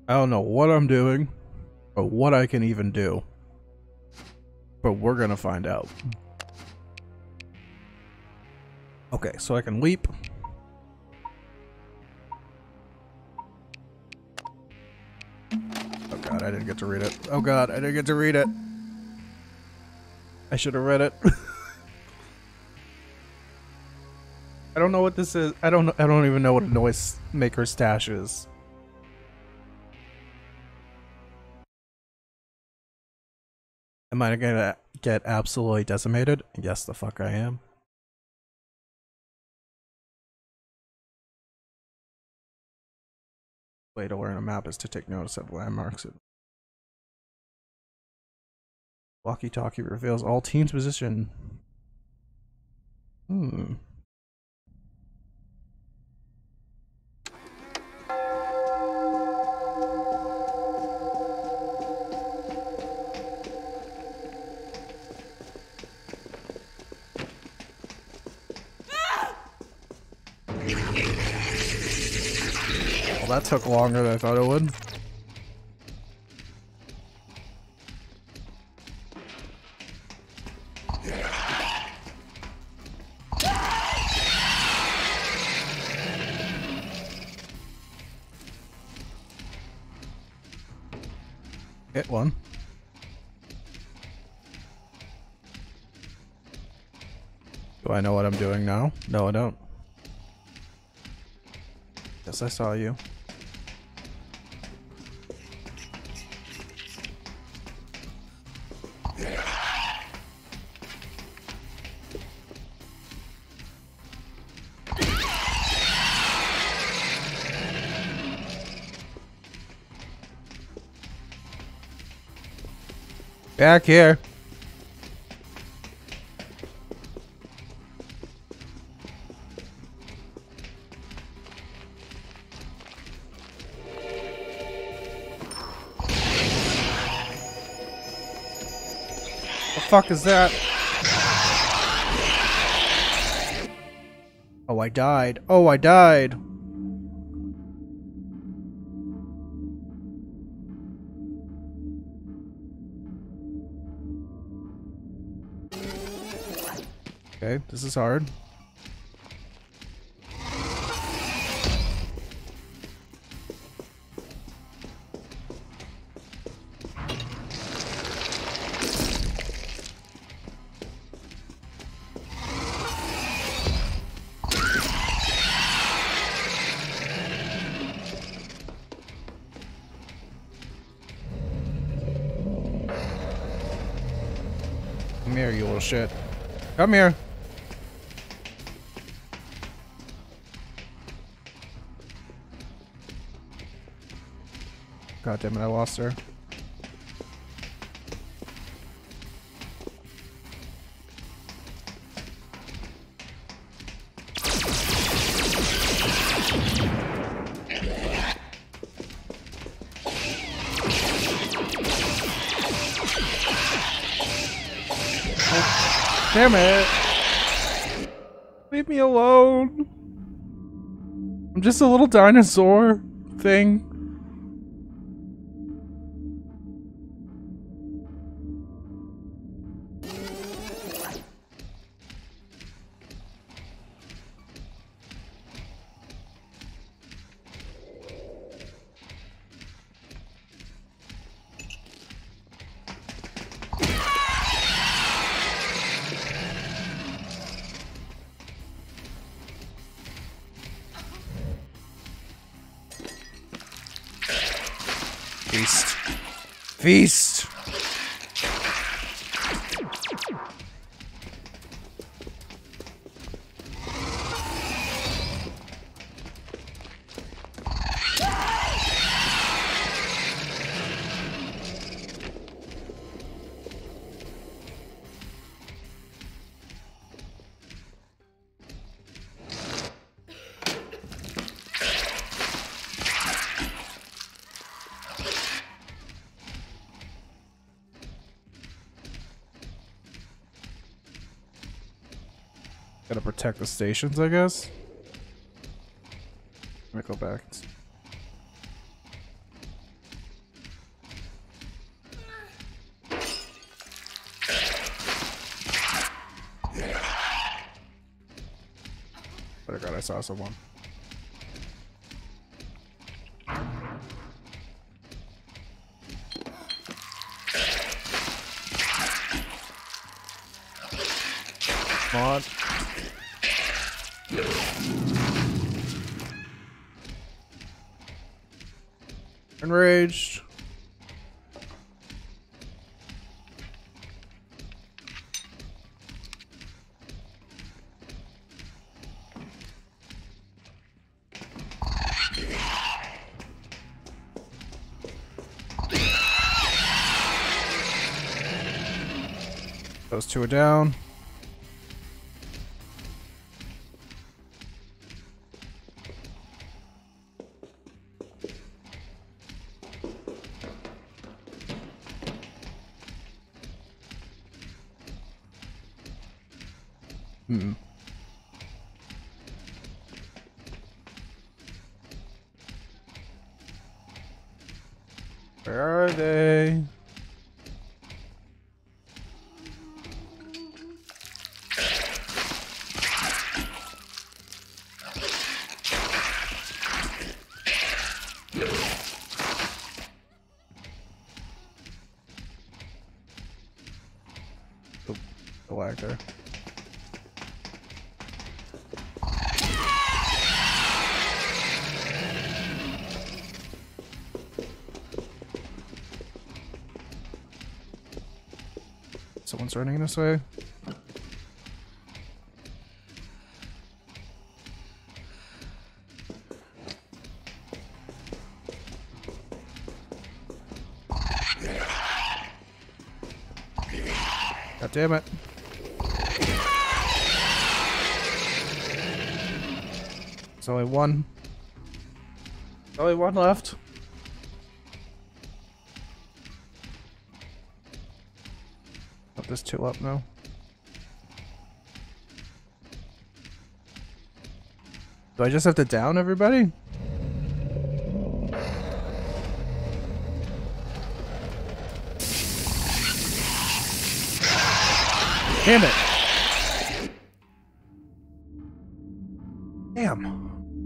I don't know what I'm doing, or what I can even do. But we're gonna find out. Okay, so I can leap. Oh god, I didn't get to read it. Oh god, I didn't get to read it. I should have read it. I don't know what this is. I don't even know what a noise maker stash is. Am I gonna get absolutely decimated? Yes, the fuck I am. Way to learn a map is to take notice of landmarks. Walkie-talkie reveals all teams' position. Hmm. Well, that took longer than I thought it would. Hit one. Do I know what I'm doing now? No, I don't. Yes, I saw you. Back here. The fuck is that? Oh, I died. Oh, I died. Okay, this is hard. Come here, you little shit. Come here. God damn it, I lost her. Damn it! Leave me alone. I'm just a little dinosaur thing. Feast. Feast! Gotta protect the stations, I guess. Let me go back. But God, I saw someone. Come on. Enraged. Those two are down. Where are they? The lag there. Someone's running this way. God damn it. There's only one. There's only one left. There's two up now. Do I just have to down everybody? Damn it! Damn.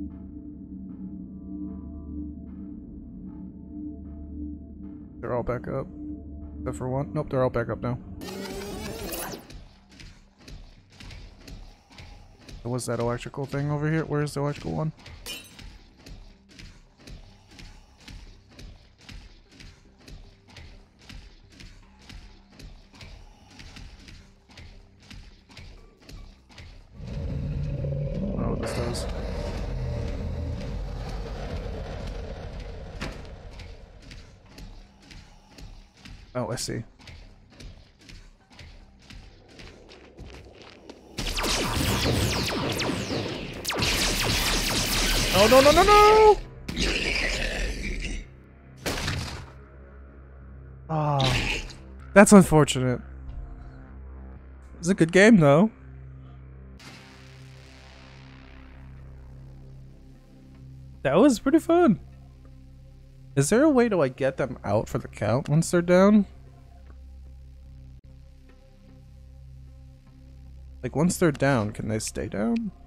They're all back up. Except for one. Nope, they're all back up now. What's that electrical thing over here? Where's the electrical one? I don't know what this does. Oh, I see. Oh, no, no, no, no! Oh, that's unfortunate. It was a good game, though. That was pretty fun. Is there a way to, like, get them out for the count once they're down? Like, once they're down, can they stay down?